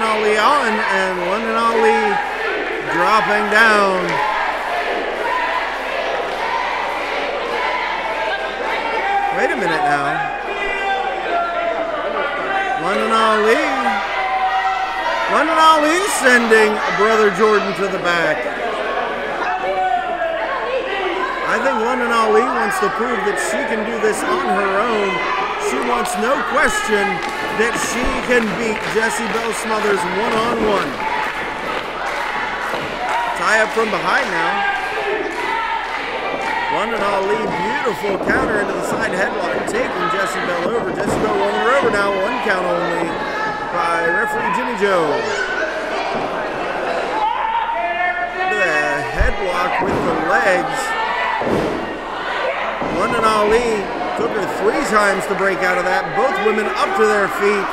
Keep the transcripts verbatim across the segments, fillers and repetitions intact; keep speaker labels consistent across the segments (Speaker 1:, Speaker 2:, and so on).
Speaker 1: Ali on, and London Ali dropping down. Wait a minute now. London Ali. London Ali sending Brother Jordan to the back. I think London Ali wants to prove that she can do this on her own. She wants no question that she can beat Jessie Belle Smothers one-on-one. Tie up from behind now. London Ali, beautiful counter into the side headlock, taking Jessie Belle over. Jessie Belle rolling her over now, one count only by referee Jimmy Joe. The headlock with the legs. London Ali took her three times to break out of that. Both women up to their feet.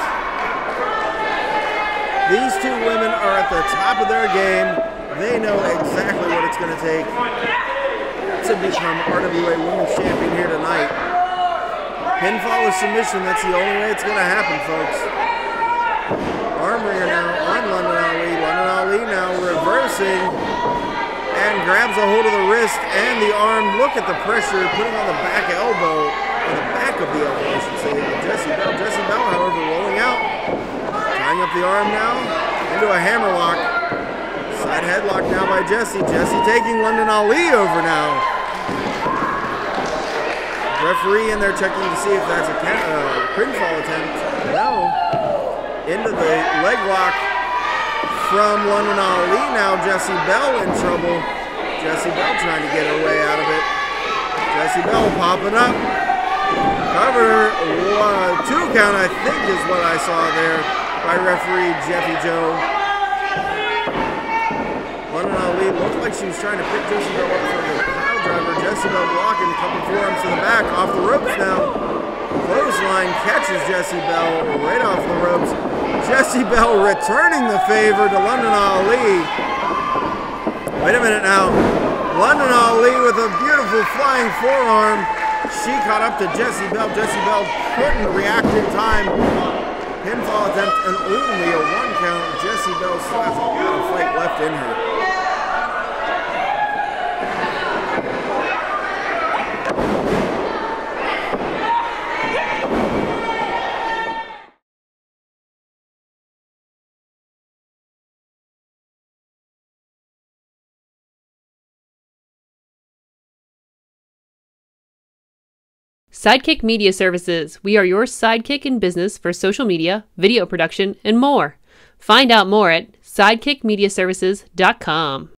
Speaker 1: These two women are at the top of their game. They know exactly what it's going to take to become R W A Women's Champion here tonight. Pinfall or submission, that's the only way it's going to happen, folks. Armbringer now on London Ali. London Ali now reversing and grabs a hold of the wrist and the arm. Look at the pressure putting on the back elbow, or the back of the elbow, I should say. Jessie Belle, Jessie Belle, however, rolling out. Tying up the arm now into a hammerlock. Side headlock now by Jessie. Jessie taking London Ali over now. Referee in there checking to see if that's a uh, pinfall attempt. No. Into the leg lock from London Ali. Now Jessie Belle in trouble. Jessie Belle trying to get her way out of it. Jessie Belle popping up. Cover. One, two count, I think, is what I saw there by referee Jeffy Joe. London Ali looked like she was trying to pick Jessie Belle up for the pile driver. Jessie Belle blocking, a couple forearms to the back, off the ropes now. Clothesline catches Jessie Belle right off the ropes. Jessie Belle returning the favor to London Ali. Wait a minute now. London Ali with a beautiful flying forearm. She caught up to Jessie Belle. Jessie Belle couldn't react in time. Pinfall attempt and only a one count. Jessie Belle still has a lot of fight left in her.
Speaker 2: Sidekick Media Services. We are your sidekick in business for social media, video production, and more. Find out more at sidekick media services dot com.